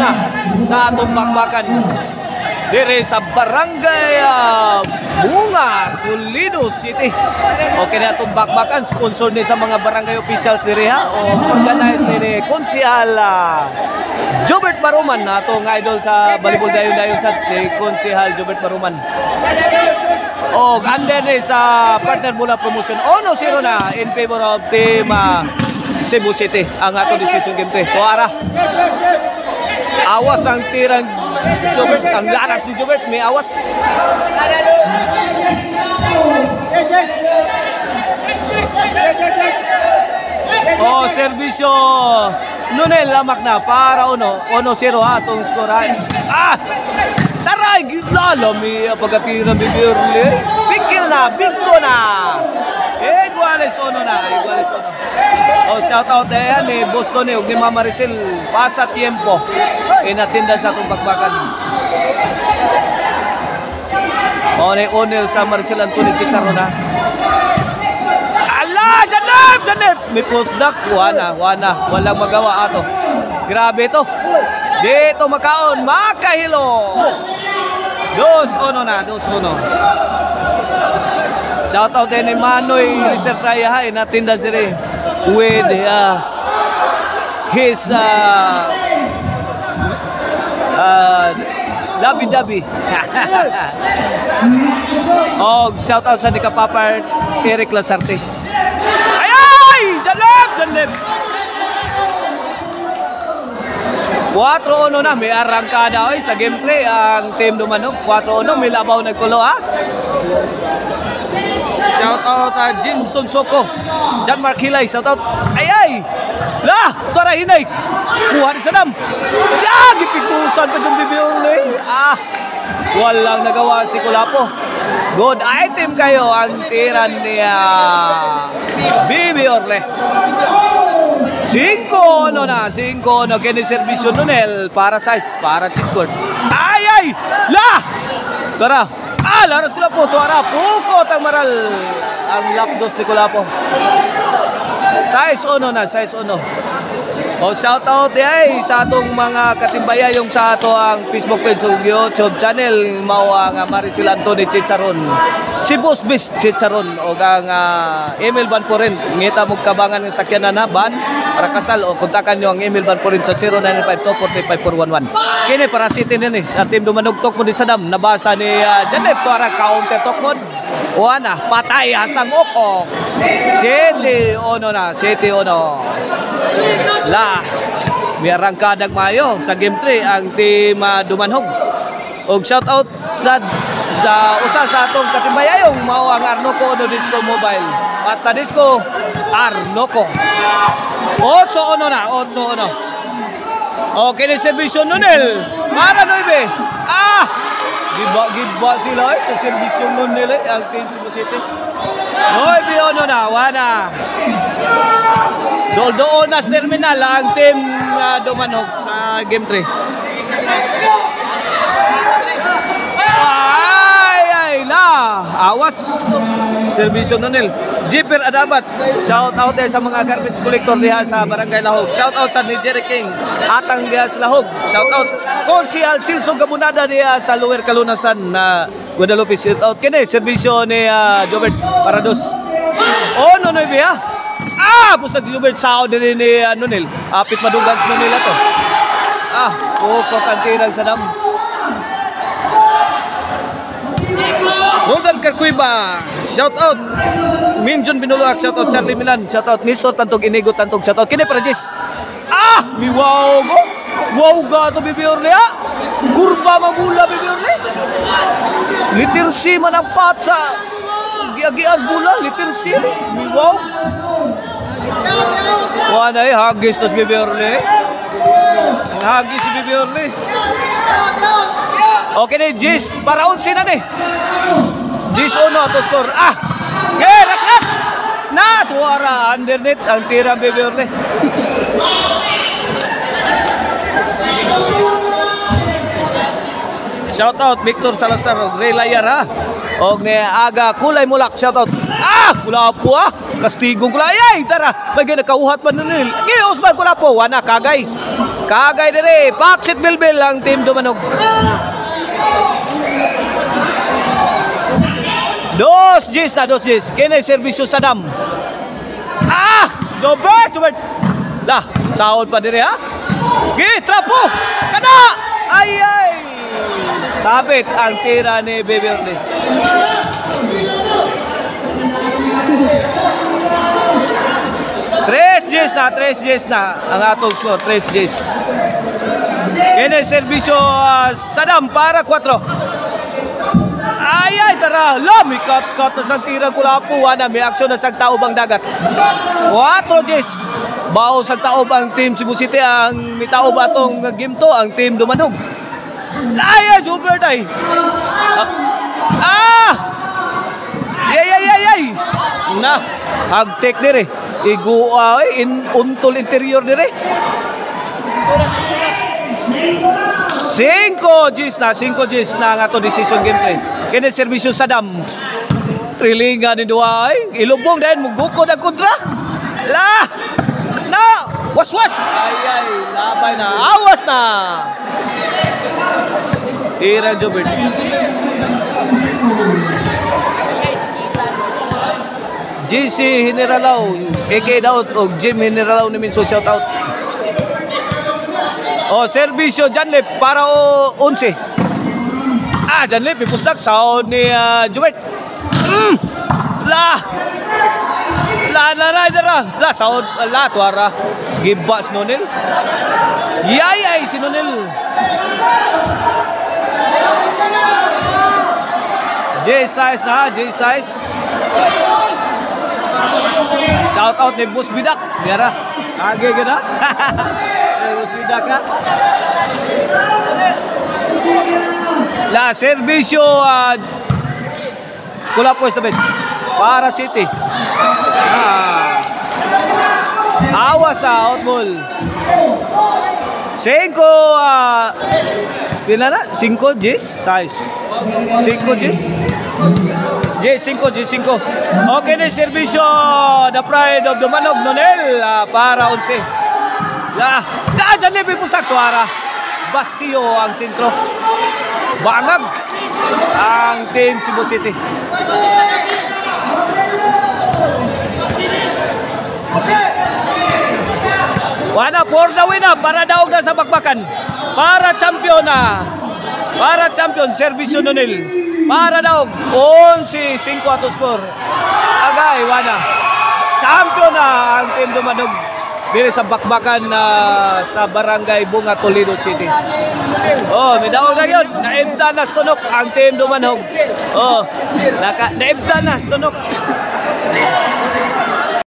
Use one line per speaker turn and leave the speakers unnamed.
na sa atong bakbakan dire sa Barangay Bunga, Pulido City. Okay na itong bakbakan, sponsor ni sa mga barangay officials diri ha, o organize ni Konsehal Jobert Baruman na itong idol sa Balibol dayon-dayon sa si Konsehal Jobert Baruman. O under ni sa partner mula promotion 1-0 na in favor of team Cebu City ang atong decision game 3. Tuara awas ang tirang Jobert, ang lanas ni Jobert, may awas. Oh, serbisyo Nunel lamak na para 1-0 atong score. Taray lalami pagkatira bibirli. Pikir na, bingo na. Iguales 1 na, iguales 1. Oh, shout out na yan ni Boston ni Mama Maricel. Pasa tiempo. Inatindan sa itong bakbakan. Onel sa Maricel Anthony Chicharo na. Ala! Janep! May postdoc. Walang magawa ato. Grabe ito. Dito makaon. Makahilo. 2-1 na. 2-1. Shout out din ni Manoy Lizer Traya. Inatindan sila with his Dabi. Oh, shout out sa Nikapapar Eric Lasarte. Ay! Janep! 4-1 na, may arangkada sa game 3 ang team Dumanog. 4-1, may labaw nagkulo ha. Shout out Jimson Soko, John Mark Hilay, shout out. Ay! Lah, tuara hinay. Kuha ni Sadam. Gipintusan pa yung Bibi Orle. Walang nagawa si Kulapo. Good item kayo ang tiran ni Bibi Orle. 5-1 na, 5-1 kini servisyo Nunel para size, para cheat score. Ay! Lah! Tuara. Laras Kulapo, tuara. Pukot ang maral. Ang lapdos ni Kulapo. Size 1 na, size 1. O shout out sa atong mga katimbaya yung sa ato ang Facebook page ug YouTube channel mao ang Maricel Anthony Chicharon. Si Boss Beast Chicharon o ang email ban po rin. Ngita mo kabangan ng sakyanan na ban para kasal o kontakan nyo ang email ban po rin sa 0952-435-411. Kini para city din sa team Dumanog Tok mo di Sadam. Nabasa ni Janep Tuara counter tok mo. Wana, patay hasang opok. 7-1 na, 7-1. May arangkadag mayo sa game 3 ang team Dumanhog. Og shout out sa usa sa atong katimbayayong mao ang Arnoco no Disco Mobile. Basta Disco Arnoco. 8-1 na, 8-1. Okay ni servisyo Nunel. Para 9. Giba sila sa servisyo Nunel ang team Cebu City. 9-1 na, wana. Doon na sa terminal ang team Dumanhog sa game 3. Awas servisyo Nunel. Jeeper Adabat, shout out sa mga garbage collector diha sa Barangay Lahog. Shout out sa Jerry King atang diha sa Lahog. Shout out Konsehal Silso Gabunada diha sa Lower Kalunasan na Guadalupe. Shout out kini serbisyo ni Jobert Parados. No biya. Pusta di Jobert sao din ni Nunel. Apit madugang sa Nunel ato. Pukot ang tirang sa dam. Roldan Carcuiba, shout out Minjon Binuluak, shout out Charlie Milan, shout out Nistor Tantog Inigo Tantog, shout out kini para Jis. Mi wow go. Wow ga to Bibi Orle. Kurba mamula Bibi Orle. Litir C man ang patsa. Giagian bula litir C. Mi wow. Wanay hagis tas Bibi Orle. Hagis si Bibi Orle. Okay ni Jis para 11 na ni. Jis 1 to score. Rak na tuara underneath ang tira Bibi Orle. Shout out Victor Salazar og Ray Layar og ni Aga Kulay Mulak, shout out. Kulapo kastigong kulay. Tara, bagay nakauhat man Nunel. Gios ba Kulapo, wana kagay. Kagay dire, Paksit Bilbil ang team Dumanog. Dos G's na, dos G's. Kini serbisyo sa dam. Jobert. Lah, sahod pa dire ha. Trapo. Kana. Ay. Sabit ang tira ni Baby Orly. Tres G's na ang atong score, 3 G's. Kini serbisyo sa dam para 4. Ay, tara. Mikat-kat na sang tirang Kulapo. May aksyon na sang taob ang dagat. 4 G's. Bao sang taob ang team Cebu City. Ang mitaob atong game to, ang team Dumanog. Ay, Jobert ay. Ay. Na, hag-take dire. Igua untol interior dire. 5 G's na ang ato decision gameplay. Kini serbisyo sa dam. Trilingan ni duwa ay ilubong dahil mugukod ang kontra. Waswas. Ay, labay na. Awas na. Tira Jobert. GC Generalaw, AK Daut o Jim Generalaw ni Minso, shout out. Serbisyo Janlip para 11. Janlip ipusdak sound ni Jobert. La sound tuara gibas nonil. Yay sinonil. J-size na, J-size. Shout out ni Boss Bidak. Biara. Age gina. Boss Bidak ha. La serbisyo Kulapo esta best para City. Awas na out ball. 5 pila na 5 G's size. 5 G's. J5. Okay na serbisyo the pride of Dumanog Nonel para 11. Dyan lipi pustak tuara. Basio ang sentro. Bangag ang team Cebu City. Wana for the win para daog na sa bakbakan. Para champion serbisyo Nonel. Para daog 11-5 ato score. Agay wana. Champion na ang team Dumanog. Dili sa bakbakan sa Barangay Bunga, Toledo City. May daog na yun. Naibdan na stunok ang team Dumanog. Naibdan na stunok.